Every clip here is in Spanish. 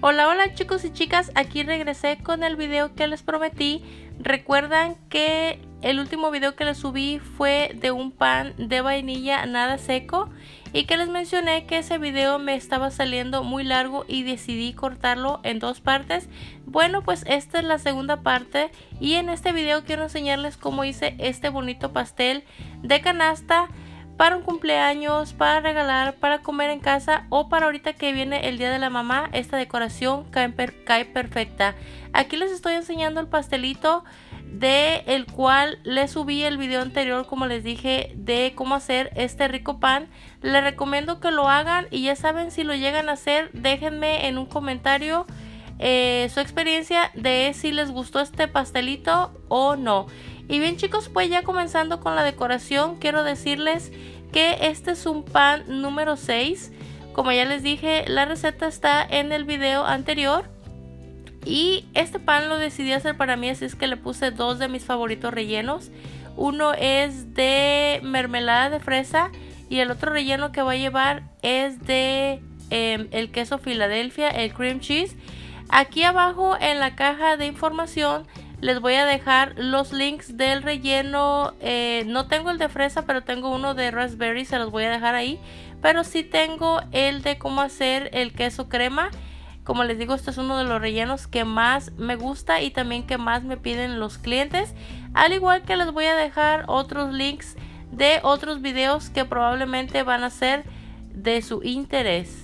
Hola, hola chicos y chicas, aquí regresé con el video que les prometí. Recuerdan que el último video que les subí fue de un pan de vainilla nada seco y que les mencioné que ese video me estaba saliendo muy largo y decidí cortarlo en dos partes. Bueno, pues esta es la segunda parte y en este video quiero enseñarles cómo hice este bonito pastel de canasta para un cumpleaños, para regalar, para comer en casa o para ahorita que viene el día de la mamá. Esta decoración cae perfecta. Aquí les estoy enseñando el pastelito de el cual les subí el video anterior, como les dije, de cómo hacer este rico pan. Les recomiendo que lo hagan y ya saben, si lo llegan a hacer, déjenme en un comentario su experiencia de si les gustó este pastelito o no. Y bien chicos, pues ya comenzando con la decoración, quiero decirles que este es un pan número 6. Como ya les dije, la receta está en el video anterior. Y este pan lo decidí hacer para mí, así es que le puse dos de mis favoritos rellenos. Uno es de mermelada de fresa y el otro relleno que va a llevar es de el queso Filadelfia, el cream cheese. Aquí abajo en la caja de información les voy a dejar los links del relleno. No tengo el de fresa, pero tengo uno de raspberry, se los voy a dejar ahí. Pero sí tengo el de cómo hacer el queso crema. Como les digo, este es uno de los rellenos que más me gusta y también que más me piden los clientes. Al igual que les voy a dejar otros links de otros videos que probablemente van a ser de su interés.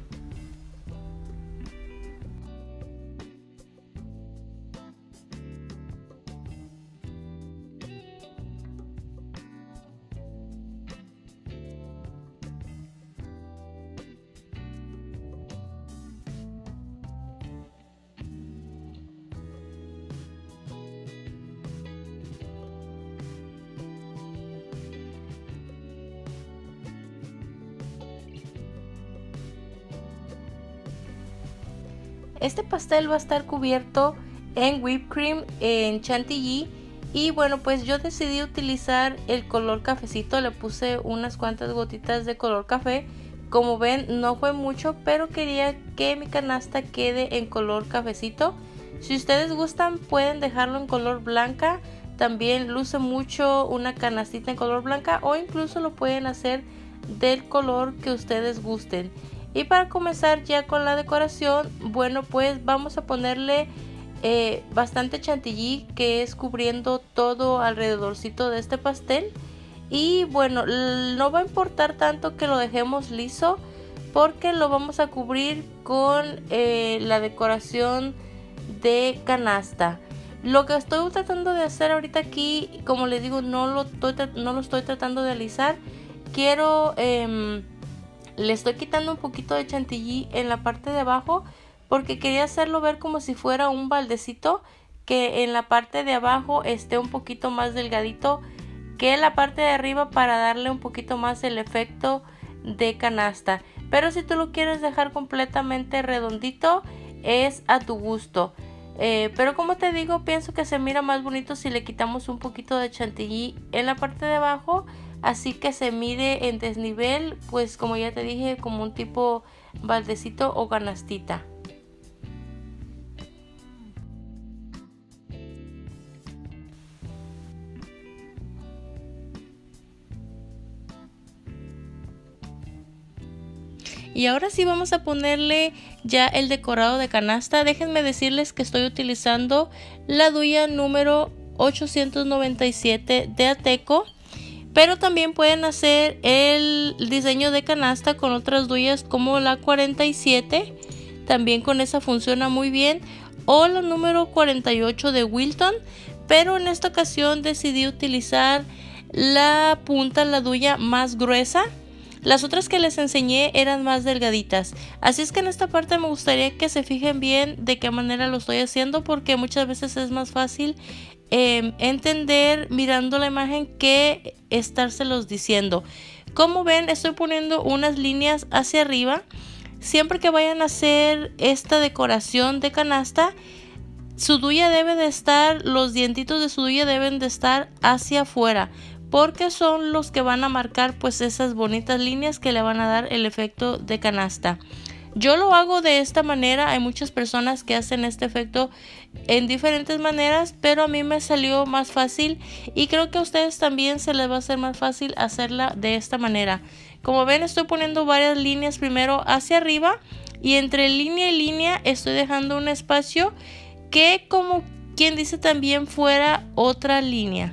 Este pastel va a estar cubierto en whipped cream, en chantilly. Y bueno, pues yo decidí utilizar el color cafecito. Le puse unas cuantas gotitas de color café. Como ven, no fue mucho, pero quería que mi canasta quede en color cafecito. Si ustedes gustan, pueden dejarlo en color blanca. También luce mucho una canastita en color blanca, o incluso lo pueden hacer del color que ustedes gusten. Y para comenzar ya con la decoración, bueno, pues vamos a ponerle bastante chantilly, que es cubriendo todo alrededorcito de este pastel. Y bueno, no va a importar tanto que lo dejemos liso, porque lo vamos a cubrir con la decoración de canasta. Lo que estoy tratando de hacer ahorita aquí, como les digo, no lo estoy tratando de alisar. Quiero le estoy quitando un poquito de chantilly en la parte de abajo, porque quería hacerlo ver como si fuera un baldecito, que en la parte de abajo esté un poquito más delgadito que en la parte de arriba, para darle un poquito más el efecto de canasta. Pero si tú lo quieres dejar completamente redondito, es a tu gusto. Pero como te digo, pienso que se mira más bonito si le quitamos un poquito de chantilly en la parte de abajo. Así que se mide en desnivel, pues como ya te dije, como un tipo baldecito o canastita. Y ahora sí vamos a ponerle ya el decorado de canasta. Déjenme decirles que estoy utilizando la duya número 897 de Ateco. Pero también pueden hacer el diseño de canasta con otras duyas como la 47. También con esa funciona muy bien. O la número 48 de Wilton. Pero en esta ocasión decidí utilizar la punta, la duya más gruesa. Las otras que les enseñé eran más delgaditas. Así es que en esta parte me gustaría que se fijen bien de qué manera lo estoy haciendo, porque muchas veces es más fácil entender mirando la imagen que estárselos diciendo. Como ven, estoy poniendo unas líneas hacia arriba. Siempre que vayan a hacer esta decoración de canasta, su duya debe de estar, los dientitos de su duya deben de estar hacia afuera, porque son los que van a marcar pues esas bonitas líneas que le van a dar el efecto de canasta. Yo lo hago de esta manera, hay muchas personas que hacen este efecto en diferentes maneras, pero a mí me salió más fácil y creo que a ustedes también se les va a hacer más fácil hacerla de esta manera. Como ven, estoy poniendo varias líneas primero hacia arriba y entre línea y línea estoy dejando un espacio que, como quien dice, también fuera otra línea.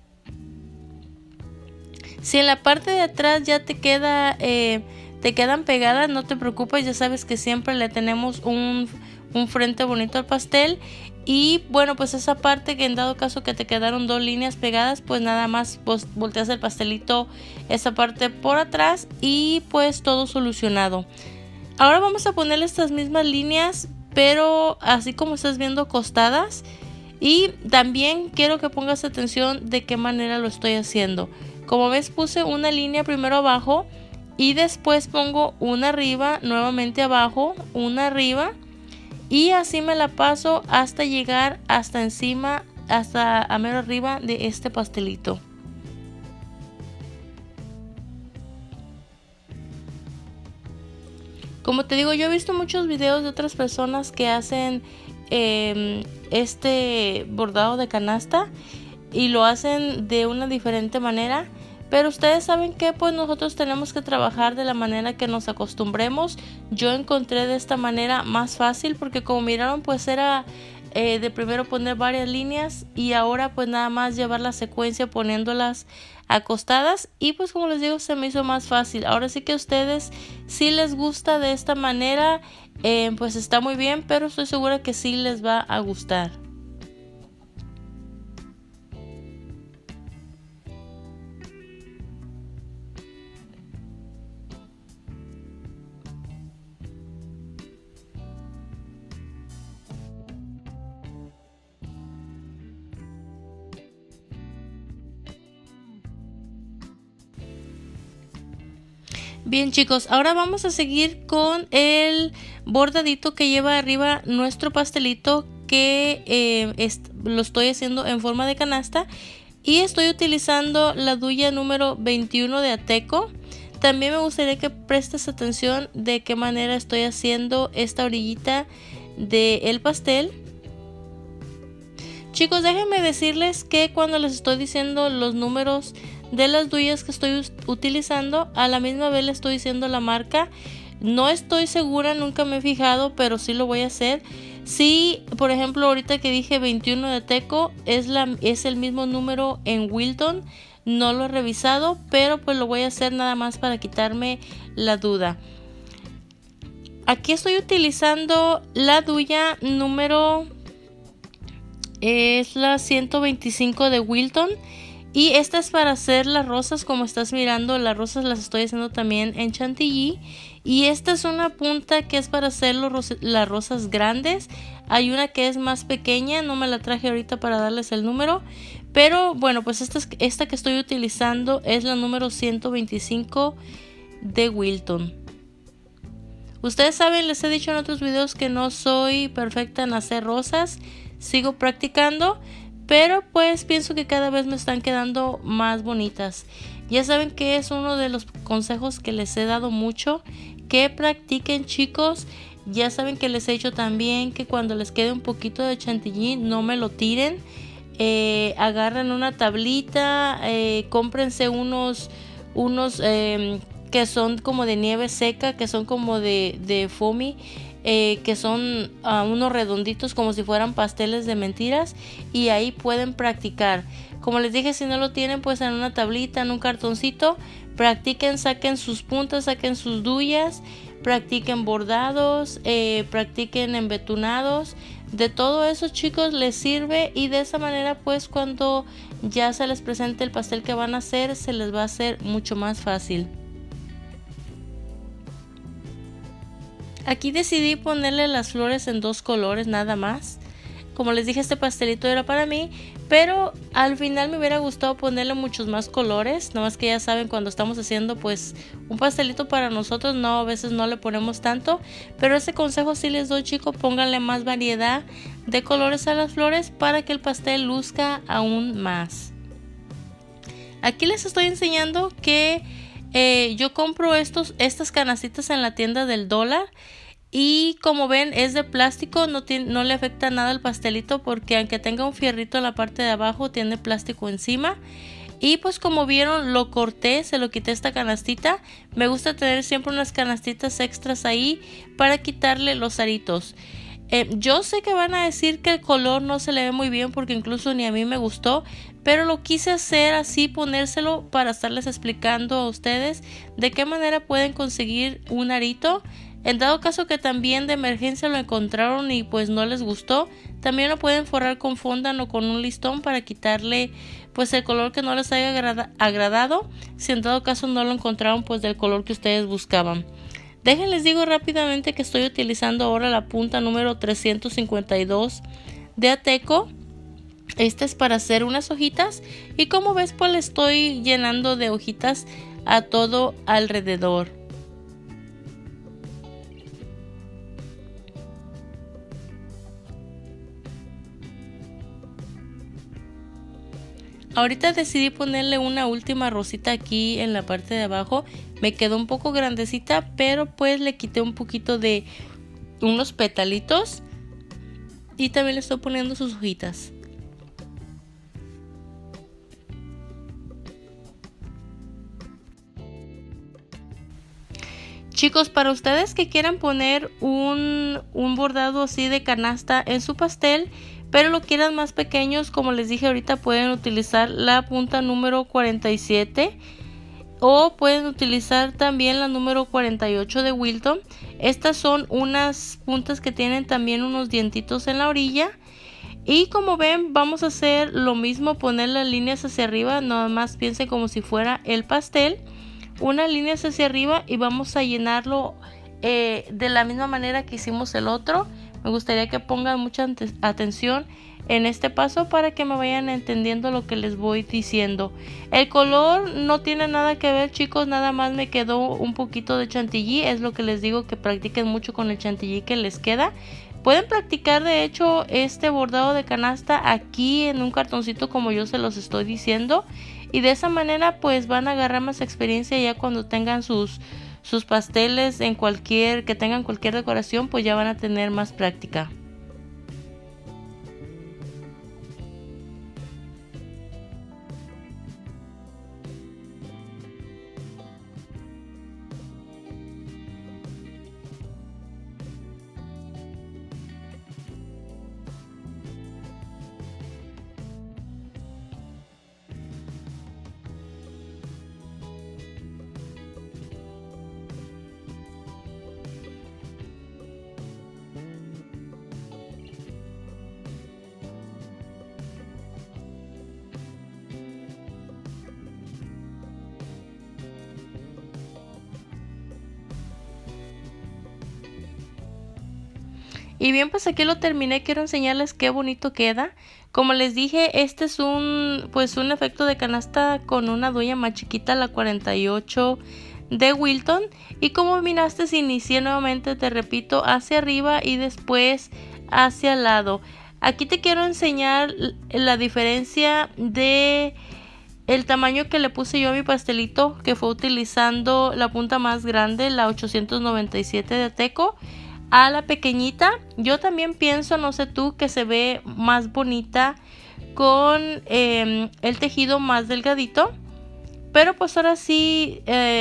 Si en la parte de atrás ya te quedan pegadas, no te preocupes, ya sabes que siempre le tenemos un frente bonito al pastel. Y bueno, pues esa parte que en dado caso que te quedaron dos líneas pegadas, pues nada más pues volteas el pastelito esa parte por atrás y pues todo solucionado. Ahora vamos a ponerle estas mismas líneas, pero así como estás viendo, acostadas. Y también quiero que pongas atención de qué manera lo estoy haciendo. Como ves, puse una línea primero abajo y después pongo una arriba, nuevamente abajo, una arriba, y así me la paso hasta llegar hasta encima, hasta a mero arriba de este pastelito. Como te digo, yo he visto muchos videos de otras personas que hacen este bordado de canasta y lo hacen de una diferente manera. Pero ustedes saben que pues nosotros tenemos que trabajar de la manera que nos acostumbremos. Yo encontré de esta manera más fácil porque, como miraron, pues era de primero poner varias líneas y ahora pues nada más llevar la secuencia poniéndolas acostadas, y pues como les digo, se me hizo más fácil. Ahora sí que a ustedes, si les gusta de esta manera, pues está muy bien, pero estoy segura que sí les va a gustar. Bien, chicos, ahora vamos a seguir con el bordadito que lleva arriba nuestro pastelito, que lo estoy haciendo en forma de canasta y estoy utilizando la duya número 21 de Ateco. También me gustaría que prestes atención de qué manera estoy haciendo esta orillita del pastel. Chicos, déjenme decirles que cuando les estoy diciendo los números de las duyas que estoy utilizando, a la misma vez le estoy diciendo la marca. No estoy segura, nunca me he fijado, pero sí lo voy a hacer. Si, por ejemplo, ahorita que dije 21 de Ateco, es el mismo número en Wilton. No lo he revisado, pero pues lo voy a hacer nada más para quitarme la duda. Aquí estoy utilizando la duya número, es la 125 de Wilton. Y esta es para hacer las rosas. Como estás mirando, las rosas las estoy haciendo también en chantilly. Y esta es una punta que es para hacer las rosas grandes. Hay una que es más pequeña, no me la traje ahorita para darles el número. Pero bueno, pues esta que estoy utilizando es la número 125 de Wilton. Ustedes saben, les he dicho en otros videos que no soy perfecta en hacer rosas. Sigo practicando, pero pues pienso que cada vez me están quedando más bonitas. Ya saben que es uno de los consejos que les he dado mucho, que practiquen, chicos. Ya saben que les he dicho también que cuando les quede un poquito de chantilly, no me lo tiren. Agarren una tablita, cómprense unos que son como de nieve seca, que son como de foamy, que son unos redonditos como si fueran pasteles de mentiras, y ahí pueden practicar. Como les dije, si no lo tienen, pues en una tablita, en un cartoncito, practiquen, saquen sus puntas, saquen sus duyas, practiquen bordados, practiquen embetunados. De todo eso, chicos, les sirve, y de esa manera pues cuando ya se les presente el pastel que van a hacer, se les va a hacer mucho más fácil. Aquí decidí ponerle las flores en dos colores nada más. Como les dije, este pastelito era para mí, pero al final me hubiera gustado ponerle muchos más colores. Nada más que ya saben, cuando estamos haciendo pues un pastelito para nosotros, no, a veces no le ponemos tanto. Pero ese consejo sí les doy, chicos, pónganle más variedad de colores a las flores para que el pastel luzca aún más. Aquí les estoy enseñando que yo compro estas canastitas en la tienda del dólar. Y como ven es de plástico, no le afecta nada al pastelito porque aunque tenga un fierrito en la parte de abajo tiene plástico encima. Y pues como vieron lo corté, se lo quité esta canastita. Me gusta tener siempre unas canastitas extras ahí para quitarle los aritos. Yo sé que van a decir que el color no se le ve muy bien porque incluso ni a mí me gustó, pero lo quise hacer así, ponérselo para estarles explicando a ustedes de qué manera pueden conseguir un arito. En dado caso que también de emergencia lo encontraron y pues no les gustó, también lo pueden forrar con fondant o con un listón para quitarle pues el color que no les haya agradado, si en dado caso no lo encontraron pues del color que ustedes buscaban. Déjenles digo rápidamente que estoy utilizando ahora la punta número 352 de Ateco. Esta es para hacer unas hojitas y como ves pues le estoy llenando de hojitas a todo alrededor. Ahorita decidí ponerle una última rosita aquí en la parte de abajo. Me quedó un poco grandecita, pero pues le quité un poquito de unos petalitos. Y también le estoy poniendo sus hojitas. Chicos, para ustedes que quieran poner un bordado así de canasta en su pastel, pero lo quieran más pequeños, como les dije ahorita, pueden utilizar la punta número 47 o pueden utilizar también la número 48 de Wilton. Estas son unas puntas que tienen también unos dientitos en la orilla. Y como ven, vamos a hacer lo mismo, poner las líneas hacia arriba, nada más piensen como si fuera el pastel. Unas líneas hacia arriba y vamos a llenarlo de la misma manera que hicimos el otro. Me gustaría que pongan mucha atención en este paso para que me vayan entendiendo lo que les voy diciendo. El color no tiene nada que ver, chicos, nada más me quedó un poquito de chantilly. Es lo que les digo, que practiquen mucho con el chantilly que les queda. Pueden practicar de hecho este bordado de canasta aquí en un cartoncito como yo se los estoy diciendo. Y de esa manera pues van a agarrar más experiencia ya cuando tengan sus pasteles que tengan cualquier decoración, pues ya van a tener más práctica. Y bien, pues aquí lo terminé. Quiero enseñarles qué bonito queda. Como les dije, este es un efecto de canasta con una dueña más chiquita, la 48 de Wilton. Y como miraste, inicié nuevamente, te repito, hacia arriba y después hacia el lado. Aquí te quiero enseñar la diferencia de el tamaño que le puse yo a mi pastelito, que fue utilizando la punta más grande, la 897 de Ateco, a la pequeñita. Yo también pienso, no sé tú, que se ve más bonita con el tejido más delgadito, pero pues ahora sí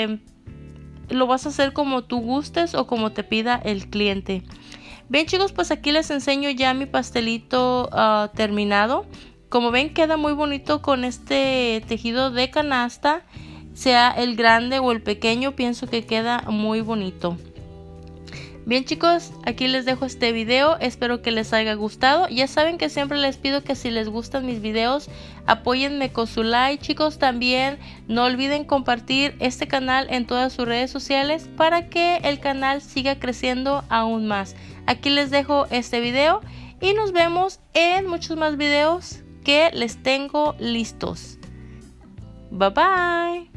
lo vas a hacer como tú gustes o como te pida el cliente. Bien, chicos, pues aquí les enseño ya mi pastelito terminado. Como ven, queda muy bonito con este tejido de canasta, sea el grande o el pequeño, pienso que queda muy bonito. Bien, chicos, aquí les dejo este video, espero que les haya gustado. Ya saben que siempre les pido que si les gustan mis videos, apóyenme con su like. Chicos, también no olviden compartir este canal en todas sus redes sociales para que el canal siga creciendo aún más. Aquí les dejo este video y nos vemos en muchos más videos que les tengo listos. Bye bye.